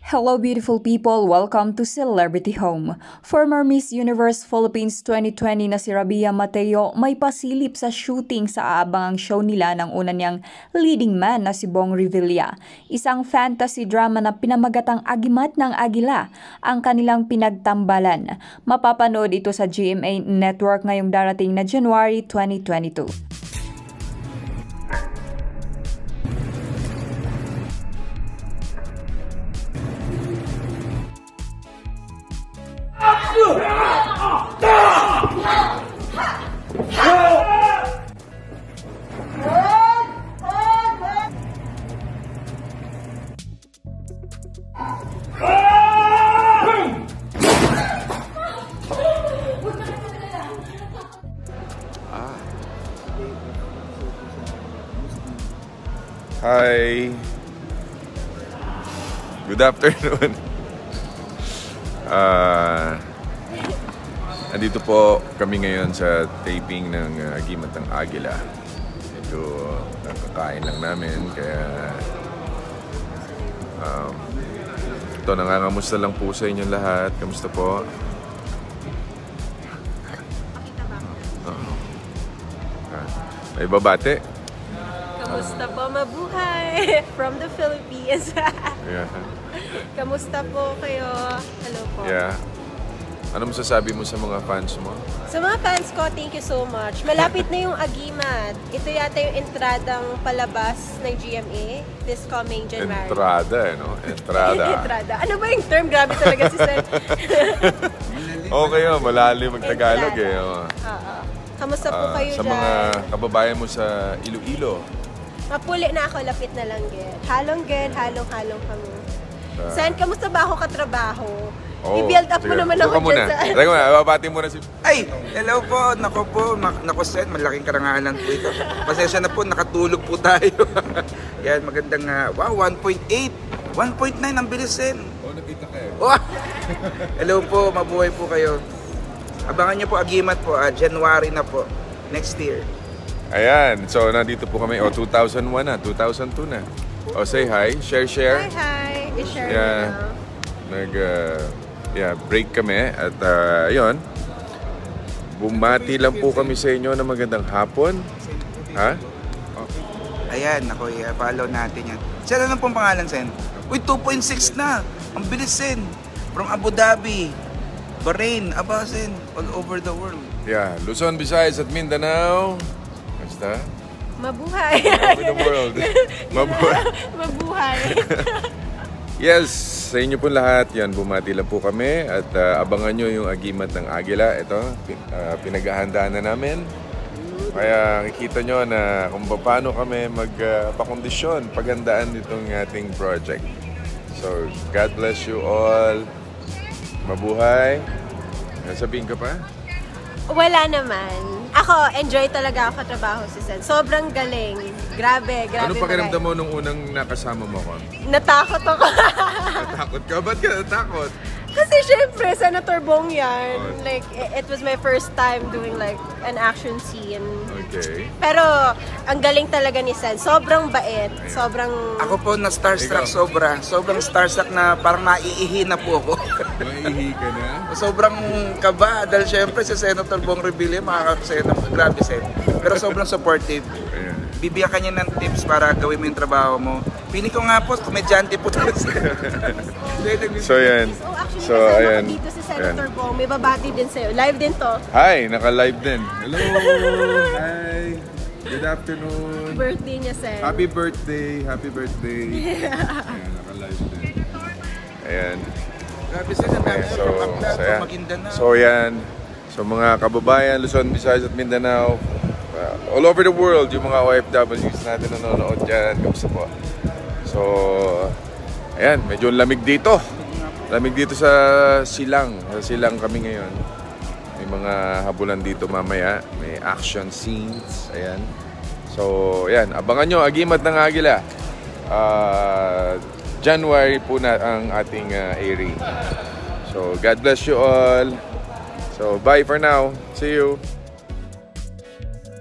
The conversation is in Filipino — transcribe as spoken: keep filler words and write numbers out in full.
Hello beautiful people, welcome to Celebrity Home. Former Miss Universe Philippines twenty twenty na si Rabia Mateo may pasilip sa shooting sa aabangang show nila ng una niyang leading man na si Bong Revilla. Isang fantasy drama na pinamagatang Agimat ng Agila ang kanilang pinagtambalan. Mapapanood ito sa G M A Network ngayong darating na January twenty twenty-two. Hi. Good afternoon. Uh, andito po kami ngayon sa taping ng uh, Agimat ng Agila. Medyo nakakain lang namin kaya um, ito, nangangamusta lang po sa inyong lahat. Kamusta po? Uh, uh, may babate? Kamusta po? Mabuhay! From the Philippines. Yeah. Kamusta po kayo? Hello po. Yeah. Ano masasabi mo sa mga fans mo? Sa mga fans ko, thank you so much. Malapit na yung Agimat. Ito yata yung entradang palabas ng G M A this coming January. Entrada, eh, no? Entrada. Entrada. Ano ba yung term? Grabe talaga si Sir. Okay, oh, malalim mag-Tagalog eh. Oh. Oo. Kamusta po Uh, kayo sa dyan? mga kababayan mo sa Iloilo. Mapuli na ako, lapit na lang gid. Halong gid, halong-halong kami. Uh, Sen, kamusta ba ako katrabaho? Oh, I-build up sige. mo naman Ito ako ka muna. dyan sa... Teka muna, babati muna si... Ay! Hello po! Nako po! Nako Sen, malaking karangalan po ito. Pasensya na po, nakatulog po tayo. Yan, magandang... Uh, wow, one point eight! one point nine, ang bilis Sen! Oh, nakita ka eh. Oh. Hello po, mabuhay po kayo. Abangan niyo po, Agimat po, uh, January na po. Next year. Ayan, so nandito po kami. O, oh, two thousand one na, two thousand two na. O, oh, say hi, share, share. Hi, hi! I-share Yeah. mo na. Nag... Uh, yeah, break kami at uh, yun. Bumati lang po kami sa inyo na magandang hapon. Ha? Ayan, ako, i-follow natin yan. Sen, ano pong pangalan, Sen? Uy, two point six na! Ang bilis, Sen! From Abu Dhabi, Bahrain, aba, Sen, all over the world. Yeah, Luzon, Visayas at Mindanao. Basta? Mabuhay! All over the world. Mabuhay. Mabuhay! Yes, sa inyo po lahat, yan, bumati lang po kami at uh, abangan nyo yung Agimat ng Agila. Ito, pin, uh, pinaghahandaan na namin. Kaya kikita nyo na kung paano kami magpakondisyon, uh, paghandaan nitong ating project. So, God bless you all. Mabuhay. Sabihin ka pa? Wala naman. Ako, enjoy talaga ako katrabaho si Sen. Sobrang galing. Grabe, grabe. Ano pakiramdam mo nung unang nakasama mo ko? Natakot ako. Natakot ka? Ba't ka natakot? Kasi syempre, Senator Bong yan. Oh. Like, it was my first time doing like an action scene. Okay. Pero, ang galing talaga ni Sen. Sobrang bait. Sobrang... Ako po na starstruck Ikaw? sobra. Sobrang starstruck na parang naiihi na po ako. Maihi ka na? Sobrang kaba dahil syempre si Senator Bong Revilla makaka-senator. Grabe Sen. Pero sobrang supportive. Ayan. Bibigyan ka niya ng tips para gawin mo yung trabaho mo. Pili ko nga po, komedyante po. So yan. Oh, actually, So kasama ayan. ko dito si Senator Ayan. Bong. May babati din sa'yo. Live din to. Hi, naka-live din. Hello. Hi. Good afternoon. Birthday niya, Sen. Happy birthday. Happy birthday. Ayan, naka-live din. Ayan. Grabe Sen, ang dami So, from Aklan so, to yan. Maguindanao. So yan. So mga kababayan, Luzon, Visayas at Mindanao, uh, all over the world, yung mga O F Ws natin nanonood dyan. Kamusta po? So, ayan, medyo lamig dito. Lamig dito sa Silang. Sa Silang kami ngayon. May mga habulan dito mamaya. May action scenes. Ayan. So, ayan. Abangan nyo, Agimat ng Agila. Uh, January po na ang ating uh, airing. So, God bless you all. So, bye for now. See you.